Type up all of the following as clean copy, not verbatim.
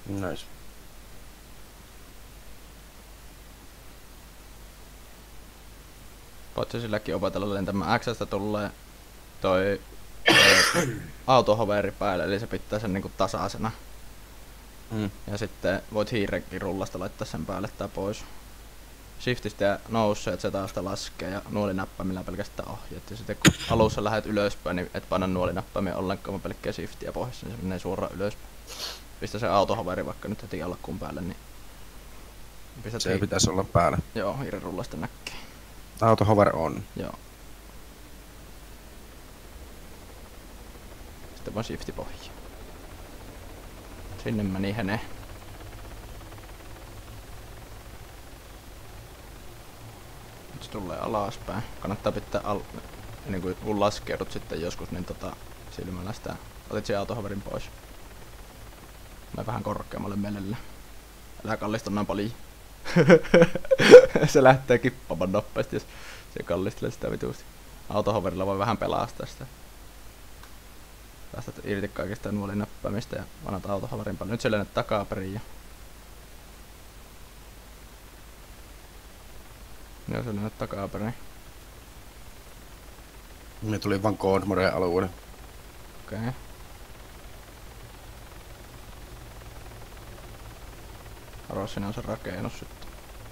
Nice. Voit sä silläkin opetella lentämään. X:stä tulee toi autohoveri päälle, eli se pitää sen niinku tasaisena. Ja sitten voit hiirenkin rullasta laittaa sen päälle tai pois. Shiftistä ja nousseet se taas laskee ja nuolinäppäimillä pelkästään ohjeet. Ja sitten kun alussa lähdet ylöspäin, niin et paina nuolinäppäimiä ollenkaan, vaan pelkkää shiftiä pohjassa, niin se menee suoraan ylöspäin. Pistä se autohoveri vaikka nyt heti alkuun päälle, niin pistät se pitäisi olla päällä. Joo, hiiren rullasta näkee. Autohover on. Joo. Sitten vaan shifti pohjaan. Sinne meni hene. Nyt se tulee alaspäin. Kannattaa pitää ennen kuin kun laskeudut sitten joskus, niin silmällä sitä. Otit sen autohoverin pois. Mä vähän korkeammalle melellä. Älä kallistu noin paljon. Se lähtee kippaamaan nopeasti, jos se kallistelee sitä vitusti. Autohoverilla voi vähän pelastaa sitä. Päästät irti kaikista nuolinäppäimistä ja annat autohoverin paljon. Nyt se lennät takaperin ja... Joo, se lennät takaperin. Me tuli vaan Coldmoren alueelle. Okei. Arvaa, sinne on se rakennus sitten.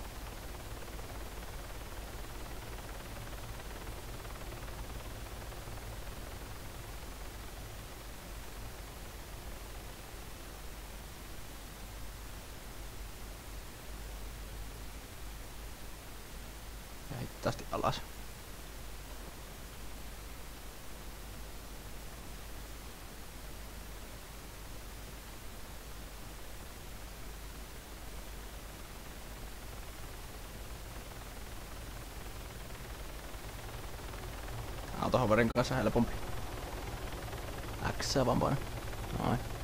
Ja hitaasti alas. Autohoverin kanssa helpompi. X vaan paina. Noin.